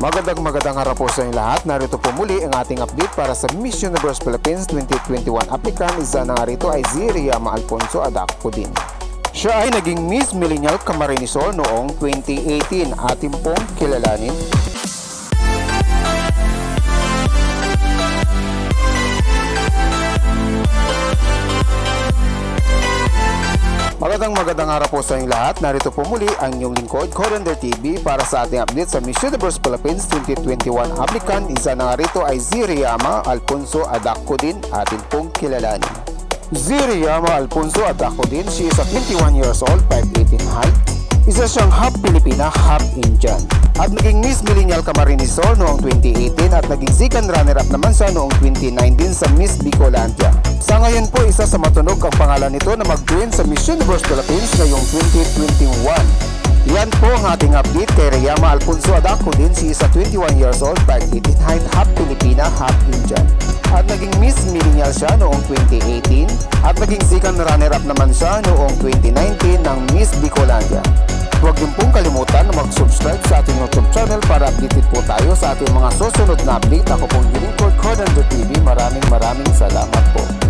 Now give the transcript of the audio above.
Magandang araw po sa inyo lahat. Narito po muli ang ating update para sa Miss Universe Philippines 2021 applicant. Isa na nga rito ay si Riama Alfonso Adacodin. Siya ay naging Miss Millennial Camarines Sur noong 2018. Atin pong kilalanin. Magandang araw po sa inyo lahat. Narito po muli ang inyong lingkod, Coriander TV, para sa ating update sa Miss Universe Philippines 2021 applicant. Isa na nga rito ay si Riama Alfonso Adacodin. Atin pong kilalanin. Si Riama Alfonso Adacodin, she is a 21 years old, 5'18" height. Isa siyang half Pilipina, half Indian. At naging Miss Millennial Camarines Sur noong 2018 at naging second runner-up naman siya noong 2019 sa Miss Bicolandia. Sa ngayon po, isa sa matunog ang pangalan nito na mag-win sa Miss Universe Philippines ngayong 2021. Yan po ang ating update kay Riama Alfonso Adacodin. She is a 21 years old, 5'18" height, half Pilipina, half Indian. At naging Miss Millennial siya noong 2018 at naging second runner-up naman siya noong 2019 ng Miss Bicolandia. Huwag din pong kalimutan na mag-subscribe sa ating YouTube channel para updated po tayo sa ating mga susunod na update. Ako pong lingkod, Coriander TV. Maraming salamat po.